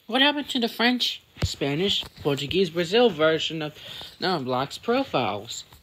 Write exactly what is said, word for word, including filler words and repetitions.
What happened to the French, Spanish, Portuguese, Brazil version of Numberblock's profiles?